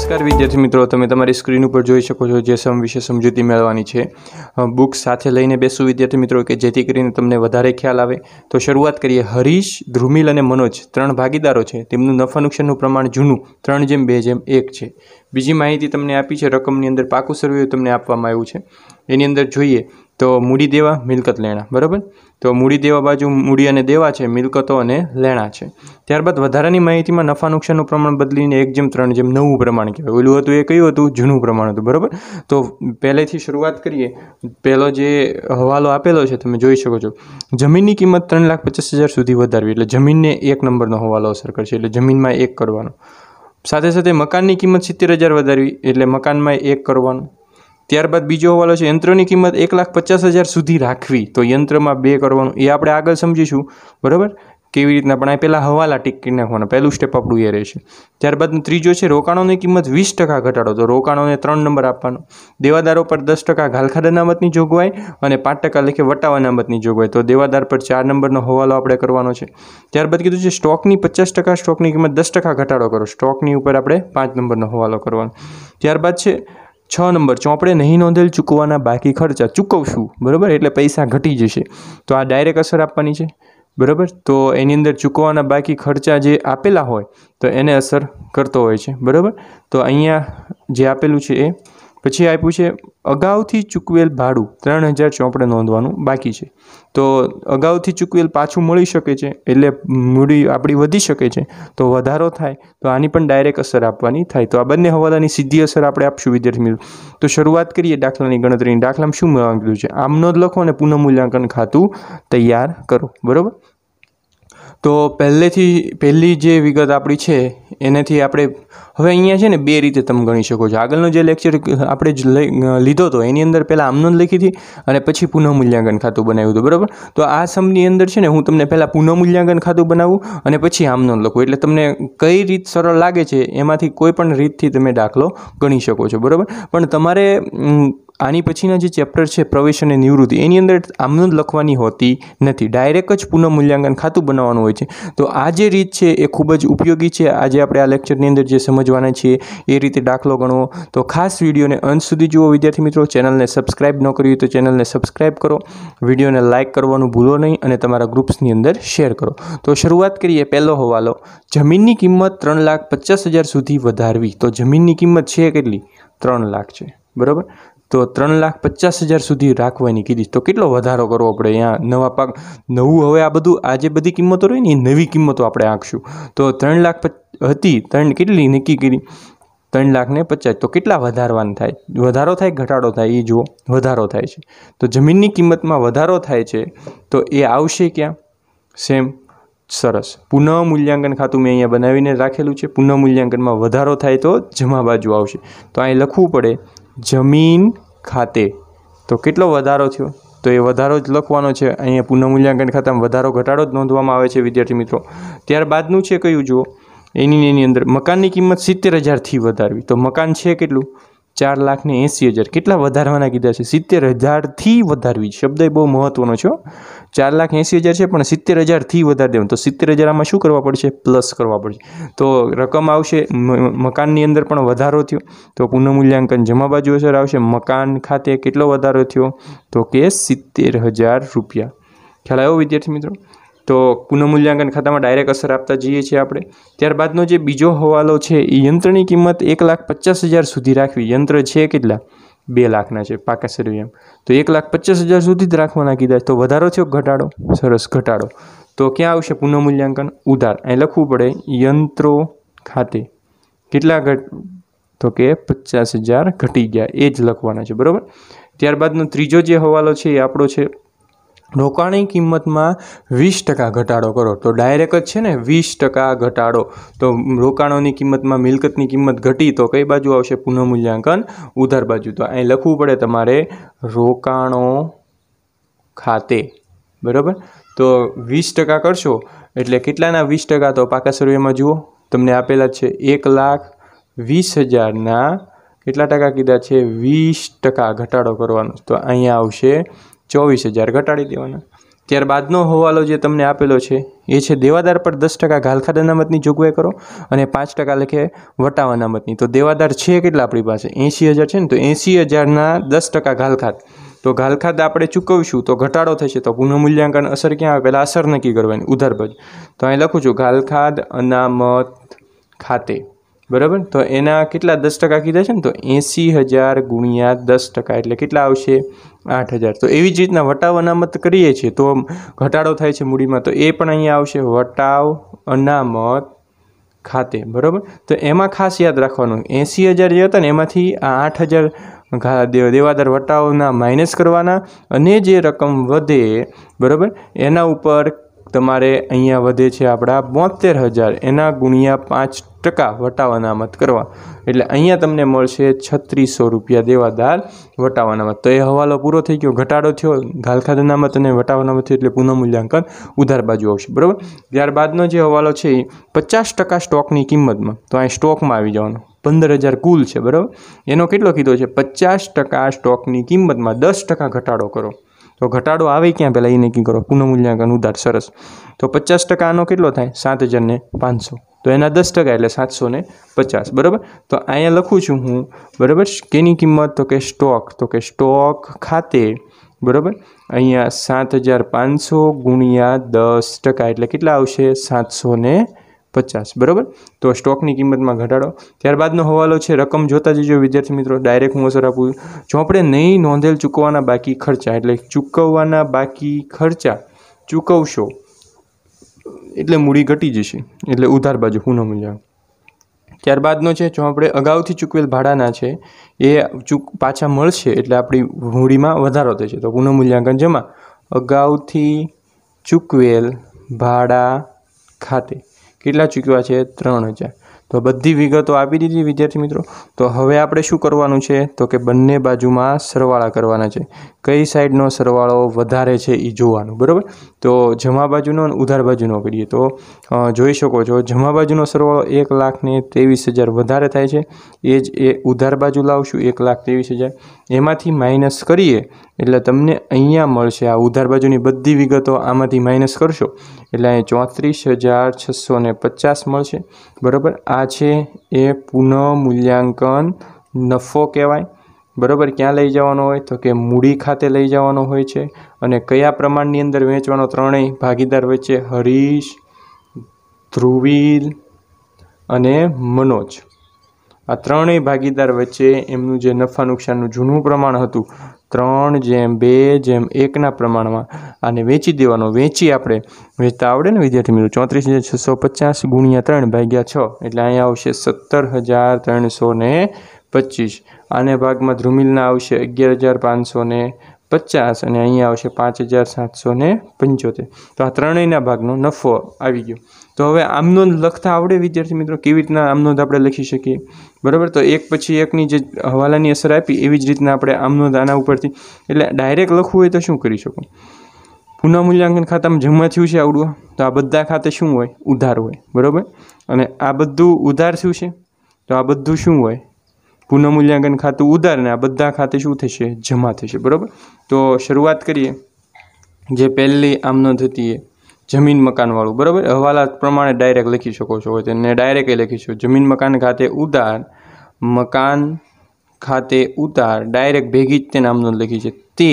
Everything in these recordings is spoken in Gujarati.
नमस्कार विद्यार्थी मित्रों, तमे तमारी स्क्रीन पर जोई शको छो जे सम विषे समजूती मेळववानी छे। बुक्स साथे लईने बेसो विद्यार्थी मित्रों के जेथी करीने तमने वधारे ख्याल आवे। तो शुरुआत करीए। हरीश, ध्रुमिल अने मनोज 3 भागीदारो छे। तेमनुं नफा नुकसाननुं प्रमाण जूनुं 3:2:1 छे। बीजी माहिती तमने आपी छे। रकमनी अंदर पाकું સરવૈયું तमने आपवामां આવ્યું છે। एनी अंदर जोईए तो मूडी देवा, मिलकत लेणा, बराबर। तो मूडी देवा बाजू मूडी अने देवा छे, मिलकतो अने लेणा छे। त्यारबाद वधारानी माहितीमां नफा नुकसाननुं प्रमाण बदलीने 1:3:9 प्रमाण कहेवाय। ओલું હતું એ કયું હતું? જૂનું પ્રમાણ હતું, બરાબર। તો પહેલેથી શરૂઆત કરીએ। પહેલો જે હવાલો આપેલો છે તમે જોઈ શકો છો, જમીનની કિંમત 3,50,000 સુધી વધારવી, એટલે જમીનને 1 નંબરનો હવાલો અસર કરશે, એટલે જમીનમાં 1 કરવાનો। સાથે સાથે મકાનની કિંમત 70,000 વધારવી, એટલે મકાનમાં 1 કરવાનું। ત્યારબાદ બીજો હવાલો છે, યંત્રની કિંમત 1,50,000 સુધી રાખવી, તો યંત્રમાં 2 કરવાનું। એ આપણે આગળ સમજીશું, બરાબર, કેવી રીતના, પણ આ પહેલાં હવાલા ટીક કરી નાખવાના, પહેલું સ્ટેપ આપણું એ રહેશે। ત્યારબાદ ત્રીજો છે, રોકાણોની કિંમત 20% ઘટાડો, તો રોકાણોને 3 નંબર આપવાનો। દેવાદારો પર 10% ઘાલખાદ અનામતની જોગવાઈ અને 5% લેખે વટાવ અનામતની જોગવાઈ, તો દેવાદાર પર 4 નંબરનો હવાલો આપણે કરવાનો છે। ત્યારબાદ કીધું છે સ્ટોકની 50%, સ્ટોકની કિંમત 10% ઘટાડો કરો, સ્ટોકની ઉપર આપણે 5 નંબરનો હવાલો કરવાનો। ત્યારબાદ છે 6 નંબર, ચોપડે નહીં નોંધેલ ચૂકવવાના બાકી ખર્ચા ચૂકવશું, બરાબર, એટલે પૈસા ઘટી જશે, તો આ ડાયરેક્ટ અસર આપવાની છે, બરાબર। તો એની અંદર ચૂકવવાના બાકી ખર્ચા જે આપેલા હોય તો એને અસર કરતો હોય છે, બરાબર। તો અહીંયા જે આપેલું છે એ પછી આપ્યું છે અગાઉથી ચૂકવેલ ભાડું 3,000 ચોપડે નોંધવાનું બાકી છે, તો અગાઉથી ચૂકવેલ પાછું મળી શકે છે, એટલે મૂડી આપણી વધી શકે છે, તો વધારો થાય તો આની પણ ડાયરેક્ટ અસર આપવાની થાય। તો આ બંને હવાલાની સીધી અસર આપણે આપશું વિદ્યાર્થી મિત્રો। તો શરૂઆત કરીએ દાખલાની ગણતરીની। દાખલામાં શું માંગ્યું છે? આમ નોંધ લખો અને પુનઃમૂલ્યાંકન ખાતું તૈયાર કરો, બરાબર। તો પહેલી જે વિગત આપણી છે એનાથી આપણે હવે અહીંયા છે ને 2 રીતે તમે ગણી શકો છો। આગળનો જે લેક્ચર આપણે લીધો હતો એની અંદર પહેલાં આમનોંધ લખી હતી અને પછી પુનઃમૂલ્યાંકન ખાતું બનાવ્યું હતું, બરાબર। તો આ સમની અંદર છે ને હું તમને પહેલાં પુનઃમૂલ્યાંકન ખાતું બનાવું અને પછી આમનોંધ લખું, એટલે તમને કઈ રીત સરળ લાગે છે એમાંથી કોઈ પણ રીતથી તમે દાખલો ગણી શકો છો, બરાબર। પણ તમારે આની પછીના જે ચેપ્ટર છે પ્રવેશ અને નિવૃત્તિ, એની અંદર આમનોંધ લખવાની હોતી નથી, ડાયરેક્ટ જ પુનઃમૂલ્યાંકન ખાતું બનાવવાનું હોય છે। તો આ જે રીત છે એ ખૂબ જ ઉપયોગી છે। આજે આપણે આ લેક્ચરની અંદર જે સમજવાના છીએ એ રીતે દાખલો ગણવો, તો ખાસ વિડીયોને અંત સુધી જુઓ વિદ્યાર્થી મિત્રો। ચેનલને સબસ્ક્રાઈબ ન કરી હોય તો ચેનલને સબસ્ક્રાઈબ કરો, વિડીયોને લાઇક કરવાનું ભૂલો નહીં અને તમારા ગ્રુપ્સની અંદર શેર કરો। તો શરૂઆત કરીએ। પહેલો હવાલો, જમીનની કિંમત 3,50,000 સુધી વધારવી, તો જમીનની કિંમત છે કેટલી? 3 લાખ છે, બરાબર। તો 3,50,000 સુધી રાખવાની કીધી, તો કેટલો વધારો કરવો પડે? અહીંયા નવા પાક નવું, હવે આ બધું આ જે બધી કિંમતો રહી ને એ નવી કિંમતો આપણે આંકશું। તો 3 લાખ હતી, કેટલી નક્કી કરી? 3,50,000, તો કેટલા વધારવાના થાય? વધારો થાય ઘટાડો થાય એ જુઓ, વધારો થાય છે, તો જમીનની કિંમતમાં વધારો થાય છે, તો એ આવશે ક્યાં? સેમ, સરસ, પુનઃમૂલ્યાંકન ખાતું મેં અહીંયા બનાવીને રાખેલું છે। પુનઃમૂલ્યાંકનમાં વધારો થાય તો જમા બાજુ આવશે, તો અહીં લખવું પડે જમીન ખાતે, તો કેટલો વધારો થયો? તો એ વધારો જ લખવાનો છે। અહીંયા પુનઃમૂલ્યાંકન ખાતામાં વધારો ઘટાડો જ નોંધવામાં આવે છે વિદ્યાર્થી મિત્રો। ત્યારબાદનું છે કયું જુઓ, એની અંદર મકાનની કિંમત 70,000થી વધારવી, તો મકાન છે કેટલું? 4,80,000, કેટલા વધારવાના કીધા છે? 70,000થી વધારવી, શબ્દ એ બહુ મહત્વનો છે। 4,80,000 છે પણ 70,000થી વધારી દેવાનું, તો 70,000 આમાં શું કરવા પડશે? પ્લસ કરવા પડશે, તો રકમ આવશે। મકાનની અંદર પણ વધારો થયો, તો પુનઃમૂલ્યાંકન જમા બાજુ અસર આવશે। મકાન ખાતે કેટલો વધારો થયો? તો કે 70,000 રૂપિયા। ખ્યાલ આવ્યો વિદ્યાર્થી મિત્રો? તો પુનઃમૂલ્યાંકન ખાતામાં ડાયરેક્ટ અસર આપતા જઈએ છીએ આપણે। ત્યારબાદનો જે બીજો હવાલો છે એ યંત્રની કિંમત 1,50,000 સુધી રાખવી, યંત્ર છે કેટલા? 2 લાખના છે, પાકા સરવૈયા, તો 1,50,000 સુધી જ રાખવાના કીધા, તો વધારો થયો ઘટાડો? સરસ, ઘટાડો, તો ક્યાં આવશે પુનઃમૂલ્યાંકન? ઉધાર, અહીં લખવું પડે યંત્રો ખાતે કેટલા તો કે 50,000 ઘટી ગયા, એ જ લખવાના છે, બરાબર। ત્યારબાદનો ત્રીજો જે હવાલો છે એ આપણો છે રોકાણની કિંમતમાં 20% ઘટાડો કરો, તો ડાયરેક્ટ જ છે ને 20% ઘટાડો, તો રોકાણોની કિંમતમાં મિલકતની કિંમત ઘટી તો કઈ બાજુ આવશે? પુનઃમૂલ્યાંકન ઉધાર બાજુ, તો અહીં લખવું પડે તમારે રોકાણો ખાતે, બરાબર। તો 20% કરશો એટલે કેટલાના 20%? તો પાકા સરવૈયામાં જુઓ તમને આપેલા છે 1,20,000ના કેટલા ટકા કીધા છે? 20% ઘટાડો કરવાનો, તો અહીંયા આવશે 24,000 ઘટાડી દેવાના। ત્યારબાદનો હવાલો જે તમને આપેલો છે એ છે દેવાદાર પર 10% ઘાલખાદ અનામતની જોગવાઈ કરો અને 5% લેખે વટાવ અનામતની। તો દેવાદાર છે કેટલા આપણી પાસે 80,000 છે ને, તો 80,000ના 10% ઘાલખાદ। તો ઘાલખાદ આપણે ચૂકવશું તો ઘટાડો થશે, તો પુનઃમૂલ્યાંકન અસર ક્યાં આવે? પહેલાં અસર નક્કી કરવાની, ઉધાર બાજુ। તો અહીં લખું છું ઘાલખાદ અનામત ખાતે, બરાબર। તો એના કેટલા 10% કીધા છે ને, તો 80,000 ગુણ્યા 10% એટલે કેટલા આવશે? 8,000। તો એવી જ રીતના વટાવ અનામત કરીએ છીએ તો ઘટાડો થાય છે મૂડીમાં, તો એ પણ અહીંયા આવશે વટાવ અનામત ખાતે, બરાબર। તો એમાં ખાસ યાદ રાખવાનું 80,000 જે હતા ને એમાંથી આ 8,000 દેવાદાર વટાવના માઇનસ કરવાના, અને જે રકમ વધે, બરાબર, એના ઉપર તમારે અહીંયા વધે છે આપણા 72,000, એના ગુણ્યા 5% વટાવ અનામત કરવા, એટલે અહીંયા તમને મળશે 3600 રૂપિયા દેવાદાર વટાવ અનામત। તો એ હવાલો પૂરો થઈ ગયો, ઘટાડો થયો ઘાલખાદ અનામત અને વટાવ અનામત થયો એટલે પુનઃમૂલ્યાંકન ઉધાર બાજુ આવશે, બરાબર। ત્યારબાદનો જે હવાલો છે એ 50% સ્ટોકની કિંમતમાં, તો અહીં સ્ટોકમાં આવી જવાનો 15,000 કુલ છે, બરાબર। એનો કેટલો કીધો છે? 50% સ્ટોકની કિંમતમાં 10% ઘટાડો કરો। તો ઘટાડો આવે ક્યાં પહેલાં એ નક્કી કરો, પુનઃમૂલ્યાંકન ઉધાર, સરસ। તો 50% આનો કેટલો થાય? 7,500, તો એના 10% એટલે 750, બરાબર। તો અહીંયા લખું છું હું, બરાબર, કેની કિંમત? તો કે સ્ટોક, તો કે સ્ટોક ખાતે, બરાબર, અહીંયા 7,500 ગુણ્યા 10% એટલે કેટલા આવશે? 750, બરાબર। તો સ્ટોકની કિંમતમાં ઘટાડો। ત્યારબાદનો હવાલો છે, રકમ જોતા જજો વિદ્યાર્થી મિત્રો, ડાયરેક્ટ હું અસર આપું। જો આપણે નહીં નોંધેલ ચૂકવવાના બાકી ખર્ચા, એટલે ચૂકવવાના બાકી ખર્ચા ચૂકવશો એટલે મૂડી ઘટી જશે, એટલે ઉધાર બાજુ પુનઃમૂલ્યાંકન। ત્યારબાદનો છે, જો આપણે અગાઉથી ચૂકવેલ ભાડાના છે એ પાછા મળશે એટલે આપણી મૂડીમાં વધારો થશે, તો પુનઃમૂલ્યાંકન જમા અગાઉથી ચૂકવેલ ભાડા ખાતે કેટલા ચૂકવ્યા છે? 3,000। તો બધી વિગતો આપી દીધી વિદ્યાર્થી મિત્રો। તો હવે આપણે શું કરવાનું છે? તો કે બંને બાજુમાં સરવાળા કરવાના છે। કઈ સાઈડનો સરવાળો વધારે છે એ જોવાનું, બરાબર। તો જમા બાજુનો અને ઉધાર બાજુનો કરીએ તો જોઈ શકો છો જમા બાજુનો સરવાળો 1,23,000 વધારે થાય છે, એ જ એ ઉધાર બાજુ લાવશું 1,23,000, એમાંથી માઇનસ કરીએ એટલે તમને અહીંયા મળશે આ ઉધાર બાજુની બધી વિગતો આમાંથી માઇનસ કરશો એટલે અહીં 34,650 મળશે, બરાબર। આ છે એ પુનઃમૂલ્યાંકન નફો કહેવાય, બરાબર। ક્યાં લઈ જવાનો હોય? તો કે મૂડી ખાતે લઈ જવાનો હોય છે, અને કયા પ્રમાણની અંદર વેચવાનો? ત્રણેય ભાગીદાર વચ્ચે હરીશ, ધ્રુવીલ અને મનોજ, આ ત્રણેય ભાગીદાર વચ્ચે એમનું જે નફા નુકસાનનું જૂનું પ્રમાણ હતું 3:2:1ના પ્રમાણમાં આને વેચી દેવાનો। વેચી આપણે વેચતા આવડે ને વિદ્યાર્થી મિત્રો, 34,650 ગુણ્યા 3/6 એટલે અહીંયા આવશે 17,325, આને ભાગમાં ધ્રુમિલના આવશે 11,550 અને અહીંયા આવશે 5,775। તો આ ત્રણેયના ભાગનો નફો આવી ગયો। તો હવે આમનોંધ લખતા આવડે વિદ્યાર્થી મિત્રો, કેવી રીતના આમનોંધ આપણે લખી શકીએ, બરાબર। તો એક પછી એકની જે હવાલાની અસર આપી એવી જ રીતના આપણે આમનોંધ આના ઉપરથી, એટલે ડાયરેક્ટ લખવું હોય તો શું કરી શકો? પુનઃમૂલ્યાંકન ખાતામાં જમા થયું છે આવડું, તો આ બધા ખાતે શું હોય? ઉધાર હોય, બરાબર। અને આ બધું ઉધાર શું છે? તો આ બધું શું હોય? પુનઃમૂલ્યાંકન ખાતું ઉધાર, ને આ બધા ખાતે શું થશે? જમા થશે, બરાબર। તો શરૂઆત કરીએ, જે પહેલી આમનોંધ હતી એ જમીન મકાનવાળું, બરાબર। હવાલા પ્રમાણે ડાયરેક્ટ લખી શકો છો, તેને ડાયરેક્ટ લખીશું જમીન મકાન ખાતે ઉધાર, મકાન ખાતે ઉધાર, ડાયરેક્ટ ભેગી જ તેને આમનોંધ લખી છે, તે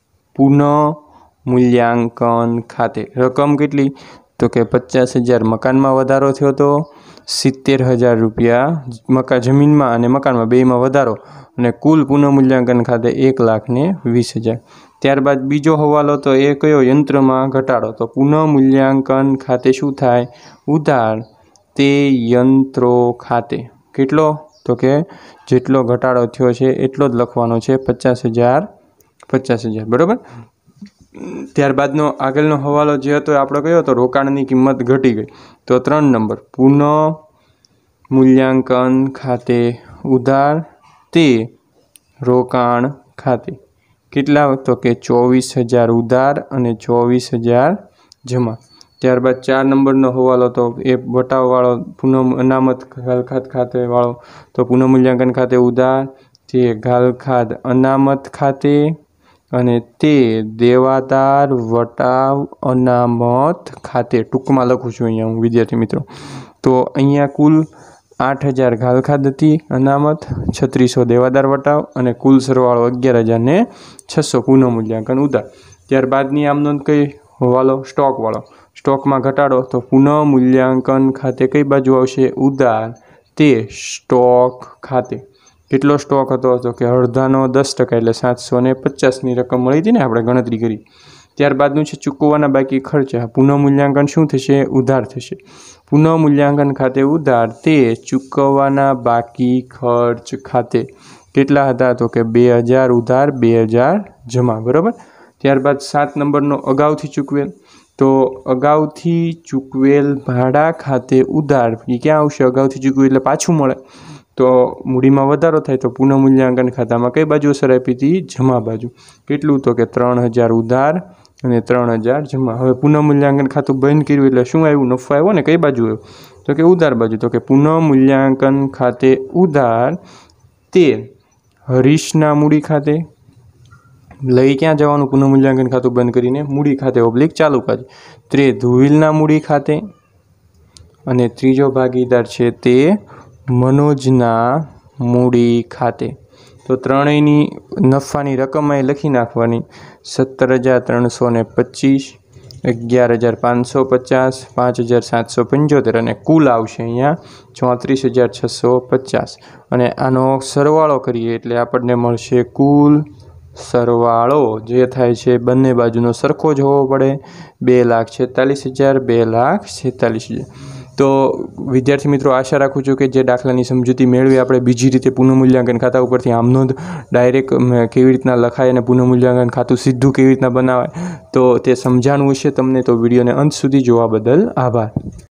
પુનઃમૂલ્યાંકન ખાતે રકમ કેટલી? તો કે 50,000 મકાનમાં વધારો થયો હતો, 70,000 રૂપિયા જમીનમાં અને મકાનમાં બેમાં વધારો, અને કુલ પુનઃમૂલ્યાંકન ખાતે 1,20,000। ત્યારબાદ બીજો હવાલો તો એ કયો? યંત્રમાં ઘટાડો, તો પુનઃમૂલ્યાંકન ખાતે શું થાય? ઉધાર, તે યંત્રો ખાતે કેટલો? તો કે જેટલો ઘટાડો થયો છે એટલો જ લખવાનો છે, 50,000, બરાબર। ત્યારબાદનો આગળનો હવાલો જે હતો આપણો કયો હતો? રોકાણની કિંમત ઘટી ગઈ, તો 3 નંબર પુનઃમૂલ્યાંકન ખાતે ઉધાર, તે રોકાણ ખાતે કેટલા? તો કે 24,000 ઉધાર અને 24,000 જમા। ત્યારબાદ 4 નંબરનો હવાલો તો એ વટાવવાળો અનામત ઘાલખાદ ખાતે વાળો, તો પુનઃમૂલ્યાંકન ખાતે ઉધાર, તે ઘાલખાદ અનામત ખાતે અને તે દેવાદાર વટાવ અનામત ખાતે, ટૂંકમાં લખું છું અહીંયા હું વિદ્યાર્થી મિત્રો, તો અહીંયા કુલ 8,000 ઘાલખાદ હતી અનામત, 3600 દેવાદાર વટાવ અને કુલ સરવાળો 11,600 પુનઃમૂલ્યાંકન ઉધાર. ત્યારબાદની આમ નોંધ કઈ વાળો? સ્ટોકવાળો. સ્ટોકમાં ઘટાડો તો પુનઃમૂલ્યાંકન ખાતે કઈ બાજુ આવશે? ઉધાર તે સ્ટોક ખાતે. કેટલો સ્ટોક હતો? તો કે અડધાનો 10% એટલે 750ની રકમ મળી હતી ને, આપણે ગણતરી કરી. ત્યારબાદનું છે ચૂકવવાના બાકી ખર્ચા. પુનઃમૂલ્યાંકન શું થશે? ઉધાર થશે. પુનઃમૂલ્યાંકન ખાતે ઉધાર તે ચૂકવવાના બાકી ખર્ચ ખાતે. કેટલા હતા? તો કે 2,000 ઉધાર, 2,000 જમા. બરાબર. ત્યારબાદ 7 નંબરનો અગાઉથી ચૂકવેલ. તો અગાઉથી ચૂકવેલ ભાડા ખાતે ઉધાર એ ક્યાં આવશે? અગાઉથી ચૂકવેલ એટલે પાછું મળે, તો મૂડીમાં વધારો થાય તો પુનઃમૂલ્યાંકન ખાતામાં કઈ બાજુ અસર આપી હતી? જમા બાજુ. કેટલું? તો કે 3,000 ઉધાર અને 3,000 જમા. હવે પુનઃમૂલ્યાંકન ખાતું બંધ કર્યું એટલે શું આવ્યું? નફો આવ્યો ને. કઈ બાજુ આવ્યો? તો કે ઉધાર બાજુ. તો કે પુનઃમૂલ્યાંકન ખાતે ઉધાર તે હરીશના મૂડી ખાતે લઈ ક્યાં જવાનું? પુનઃમૂલ્યાંકન ખાતું બંધ કરીને મૂડી ખાતે ઓબ્લિક ચાલુ ખાતે. તે ધુવિલના મૂડી ખાતે અને ત્રીજો ભાગીદાર છે તે મનોજના મૂડી ખાતે. તો ત્રણેયની નફાની રકમ અહીં લખી નાખવાની. 17,325, 11,550, 5,775 અને કુલ આવશે અહીંયા 34,650. અને આનો સરવાળો કરીએ એટલે આપણને મળશે કુલ સરવાળો જે થાય છે બંને બાજુનો સરખો જ હોવો પડે. 2,46,000, 2,46,000. તો વિદ્યાર્થી મિત્રો, આશા રાખું છું કે જે દાખલાની સમજૂતી મેળવી આપણે બીજી રીતે પુનઃમૂલ્યાંકન ખાતા ઉપરથી આમ નોંધ ડાયરેક્ટ કેવી રીતના લખાય અને પુનઃમૂલ્યાંકન ખાતું સીધું કેવી રીતના બનાવાય તો તે સમજાણું હશે તમને. તો વિડીયોને અંત સુધી જોવા બદલ આભાર.